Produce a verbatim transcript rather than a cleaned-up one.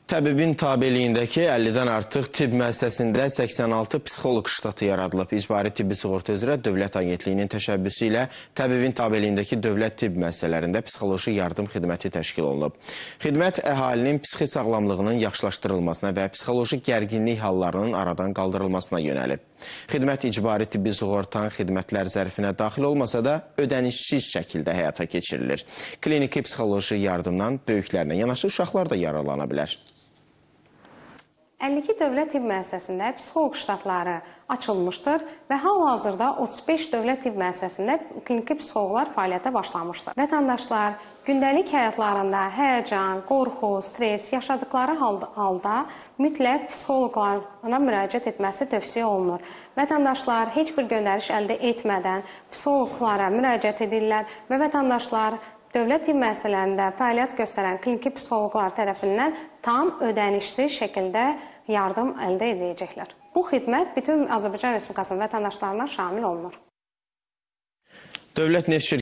Təbibin tabeliyindəki əllidən artıq tibb müəssisəsində səksən altı psixoloq ştatı yaradılıb. İcbari tibbi sığorta üzrə Dövlət Agentliyinin təşəbbüsü ilə təbibin tabeliyindəki dövlət tibb müəssisələrində psixoloji yardım xidməti təşkil olunub. Xidmət əhalinin psixi sağlamlığının yaxşılaşdırılmasına və psixoloji gərginlik hallarının aradan qaldırılmasına yönəlib. Xidmət icbari tibbi sığortanın xidmətlər zərfinə daxil olmasa da ödənişsiz şəkildə həyata keçirilir. Kliniki psixoloji yardımdan böyüklərlə yanaşı uşaqlar da yararlana bilər. əlli iki dövlət tibb müəssisəsində psixoloq ştatları açılmışdır və hal-hazırda otuz beş dövlət tibb müəssisəsində kliniki psixoloqlar fəaliyyətə başlamışdır. Vətəndaşlar gündəlik həyatlarında həyəcan, qorxu, stres yaşadıkları halda mütləq psixoloqlara müraciət etməsi tövsiyə olunur. Vətəndaşlar heç bir göndəriş əldə etmədən psixoloqlara müraciət edirlər və vətəndaşlar dövlət tibb müəssisələrində fəaliyyət göstərən kliniki psixoloqlar tərəfindən tam ödənişsiz şəkildə yardım əldə edəcəklər. Bu xidmət bütün Azərbaycan Respublikasının vətəndaşlarına şamil olunur. Dövlət Neft